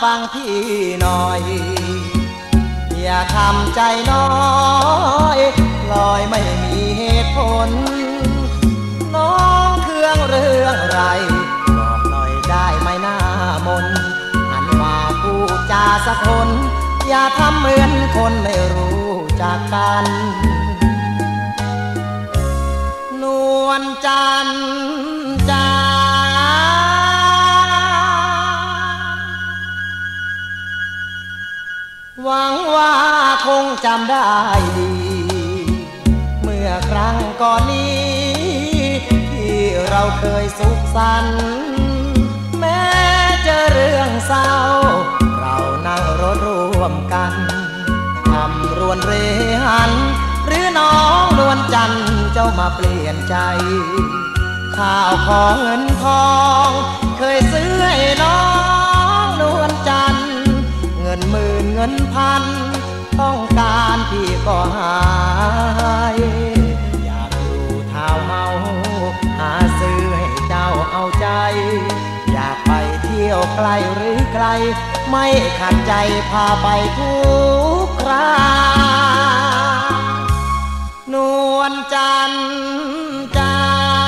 ฟังพี่หน่อยอย่าทำใจน้อยลอยไม่มีเหตุผลน้องเครื่องเรื่องไรบอกหน่อยได้ไหมหน้ามนหันมาพูดจาสักคนอย่าทำเหมือนคนไม่รู้จักกันนวลจันทร์จ้าหวังว่าคงจำได้ดีเมื่อครั้งก่อนนี้ที่เราเคยสุขสันต์แม้เจอเรื่องเศร้าเรานั่งรถร่วมกันทำรวนเรหันหรือน้องนวลจันทร์เจ้ามาเปลี่ยนใจข้าวของเงินทองเคยซื้อให้น้องนวลจันทร์เงินหมื่นเงินพันต้องการพี่ก็หายอยากอยู่เท้าเมาหาซื้อให้เจ้าเอาใจอยากไปเที่ยวไกลหรือไกลไม่ขัดใจพาไปทุกครานวลจันทร์จ้า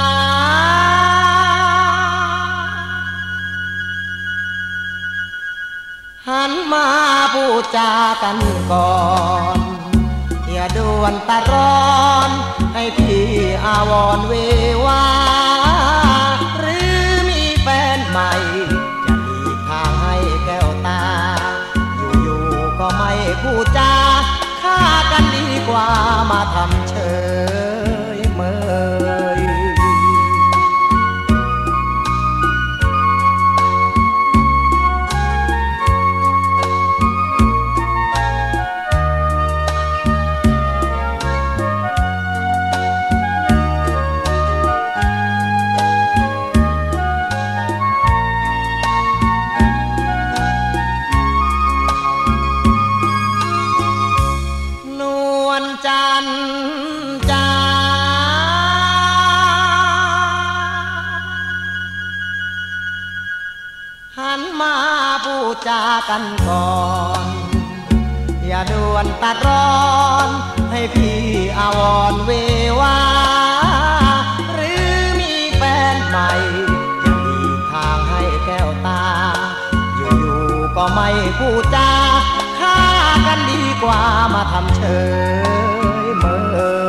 หันมาพูดจากันก่อนอย่าด่วนตัดร้อนให้พี่อาวรณ์เววาหรือมีแฟนใหม่จะหลีกทางให้แก้วตาอยู่ๆก็ไม่พูดจาฆ่ากันดีกว่ามาทำเฉยเมยจันทร์จ้าหันมาพูดจากันก่อนอย่าด่วนตัดร้อนให้พี่อาวรณ์เววาหรือมีแฟนใหม่จะหลีกทางให้แก้วตาอยู่ๆก็ไม่พูดจาฆ่ากันดีกว่ามาทำเฉยเมย